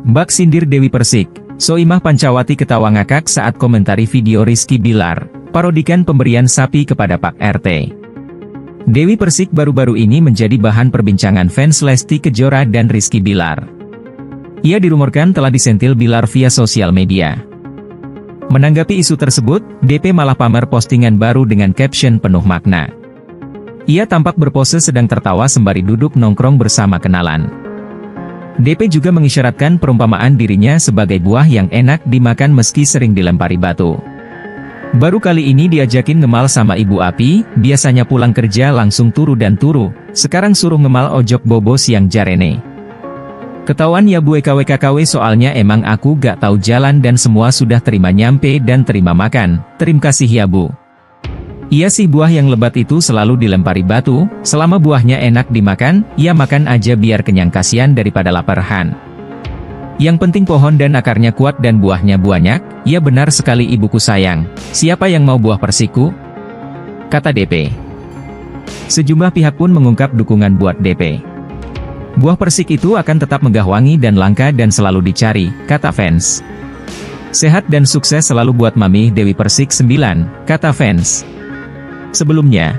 Bak sindir Dewi Persik, Soimah Pancawati ketawa ngakak saat komentari video Rizky Bilar, parodikan pemberian sapi kepada Pak RT. Dewi Persik baru-baru ini menjadi bahan perbincangan fans Lesti Kejora dan Rizky Bilar. Ia dirumorkan telah disentil Bilar via sosial media. Menanggapi isu tersebut, DP malah pamer postingan baru dengan caption penuh makna. Ia tampak berpose sedang tertawa sembari duduk nongkrong bersama kenalan. DP juga mengisyaratkan perumpamaan dirinya sebagai buah yang enak dimakan meski sering dilempari batu. Baru kali ini diajakin ngemal sama Ibu Api, biasanya pulang kerja langsung turu dan turu, sekarang suruh ngemal ojok bobo siang jarene. Ketahuan ya bue KW soalnya emang aku gak tahu jalan dan semua sudah terima nyampe dan terima makan, terima kasih ya bu. Iya sih buah yang lebat itu selalu dilempari batu, selama buahnya enak dimakan, ya makan aja biar kenyang kasihan daripada laparahan. Yang penting pohon dan akarnya kuat dan buahnya banyak, ya benar sekali ibuku sayang, siapa yang mau buah persiku? Kata DP. Sejumlah pihak pun mengungkap dukungan buat DP. Buah persik itu akan tetap megah wangi dan langka dan selalu dicari, kata fans. Sehat dan sukses selalu buat Mami Dewi Persik 9, kata fans. Sebelumnya,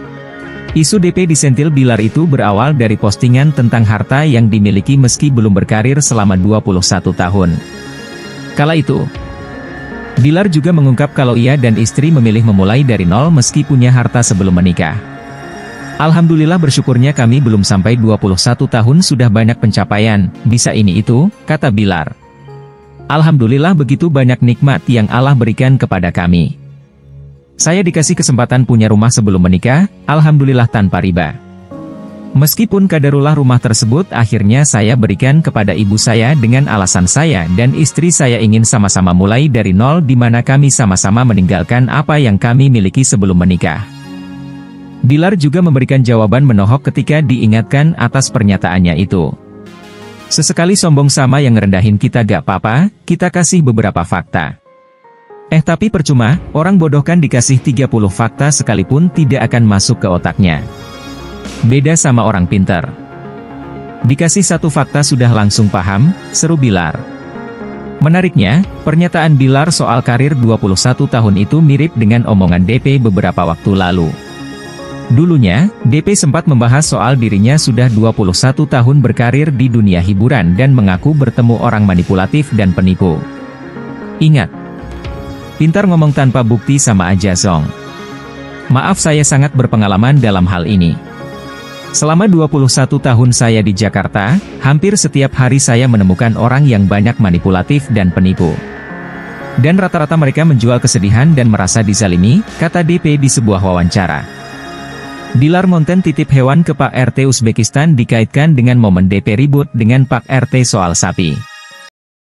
isu DP disentil Bilar itu berawal dari postingan tentang harta yang dimiliki meski belum berkarir selama 21 tahun. Kala itu, Bilar juga mengungkap kalau ia dan istri memilih memulai dari nol meski punya harta sebelum menikah. Alhamdulillah bersyukurnya kami belum sampai 21 tahun sudah banyak pencapaian, bisa ini itu, kata Bilar. Alhamdulillah begitu banyak nikmat yang Allah berikan kepada kami. Saya dikasih kesempatan punya rumah sebelum menikah, alhamdulillah tanpa riba. Meskipun kadarullah rumah tersebut akhirnya saya berikan kepada ibu saya dengan alasan saya dan istri saya ingin sama-sama mulai dari nol di mana kami sama-sama meninggalkan apa yang kami miliki sebelum menikah. Bilar juga memberikan jawaban menohok ketika diingatkan atas pernyataannya itu. Sesekali sombong sama yang ngerendahin kita gak apa-apa, kita kasih beberapa fakta. Tapi percuma, orang bodoh kan dikasih 30 fakta sekalipun tidak akan masuk ke otaknya. Beda sama orang pintar. Dikasih satu fakta sudah langsung paham, seru Bilar. Menariknya, pernyataan Bilar soal karir 21 tahun itu mirip dengan omongan DP beberapa waktu lalu. Dulunya, DP sempat membahas soal dirinya sudah 21 tahun berkarir di dunia hiburan dan mengaku bertemu orang manipulatif dan penipu. Ingat, pintar ngomong tanpa bukti sama aja zong. Maaf saya sangat berpengalaman dalam hal ini. Selama 21 tahun saya di Jakarta, hampir setiap hari saya menemukan orang yang banyak manipulatif dan penipu. Dan rata-rata mereka menjual kesedihan dan merasa dizalimi, kata DP di sebuah wawancara. Bilar ngonten titip hewan ke Pak RT Uzbekistan dikaitkan dengan momen DP ribut dengan Pak RT soal sapi.